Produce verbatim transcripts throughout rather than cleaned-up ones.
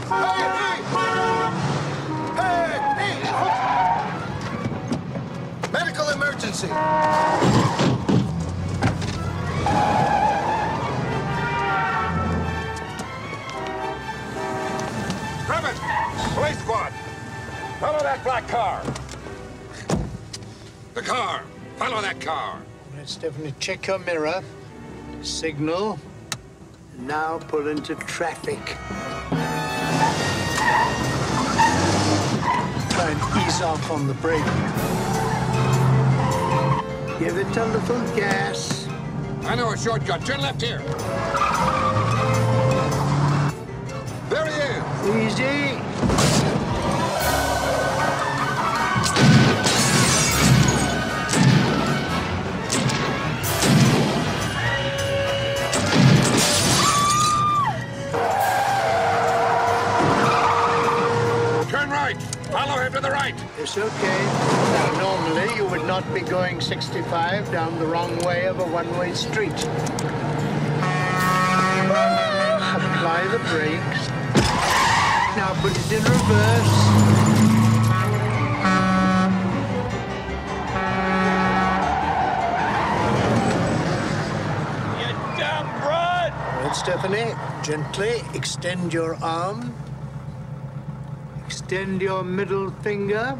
Hey! Hey! Medical emergency! Rabbit! Police squad! Follow that black car! The car! Follow that car! Let's definitely check your mirror. Signal. Now pull into traffic. Try and ease off on the brake. Give it a little gas. I know a shortcut. Turn left here. There he is. Easy. Turn right. Follow him to the right. It's okay. Now, normally you would not be going sixty-five down the wrong way of a one-way street. Apply the brakes. Now put it in reverse. You dumb broad! All right, Stephanie, gently extend your arm. Extend your middle finger.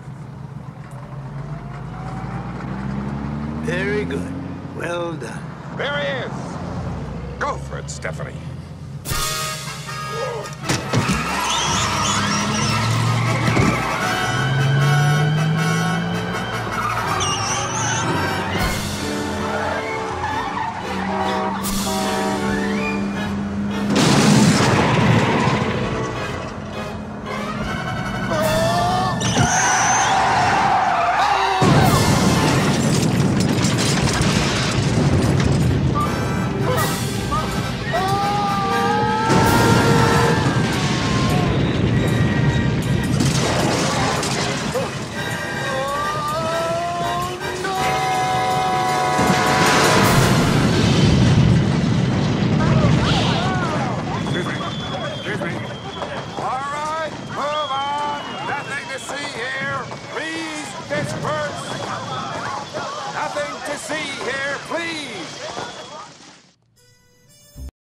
Very good. Well done. There he is. Go for it, Stephanie.